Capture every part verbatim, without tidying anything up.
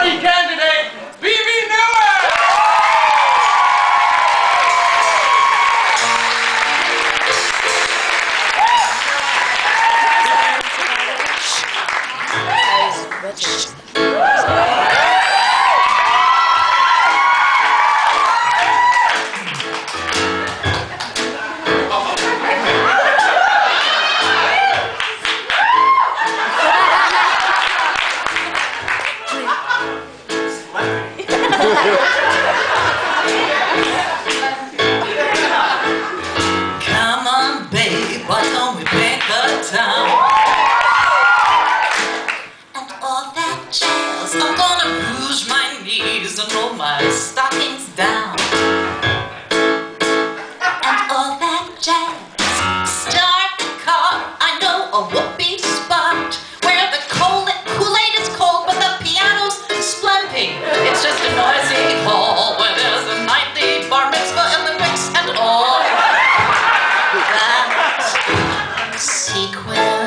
party candidate, Bebe Neuwirth! Come on, babe, why don't we make the town? And all that jazz, I'm gonna rouge my knees and roll my stockings down. And all that jazz, start the car, I know a whoopee spot where the Kool-Aid is cold but the piano's splendid. It's just a noisy hall where there's a nightly bar mitzvah and the mix and all that sequin.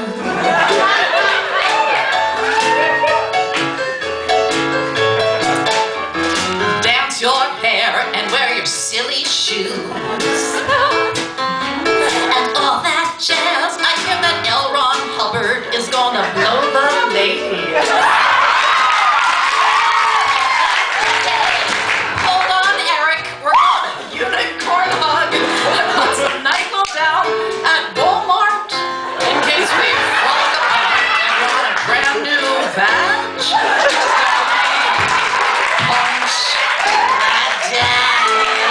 Dance your hair and wear your silly shoes. And all that jazz, I hear that L. Ron Hubbard is gonna blow the ladies. Hold on, Eric, we're on a unicorn hug. Put some nickel down at Walmart in case we fall apart and want a brand new badge. Punch that down.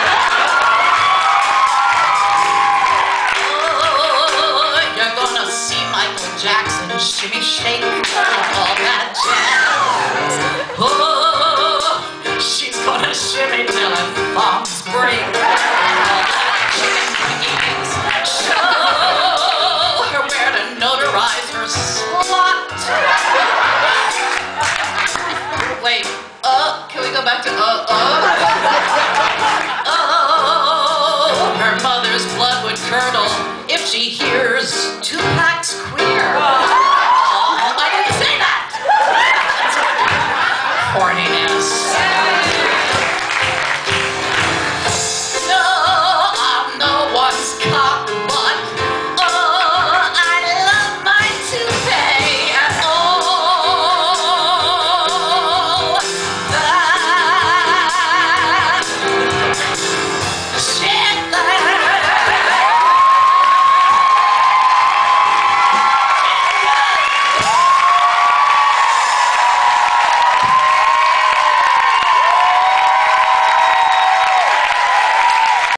Oh, you're gonna see Michael Jackson shimmy shake all that jazz. Oh, she's gonna shimmy till her thumbs break. All that chicken wings. Show her where to notarize her slot. Wait, uh, can we go back to uh, uh? Oh, her mother's blood would curdle if she hears Tupac's queer. Oh, I didn't say that! Horniness.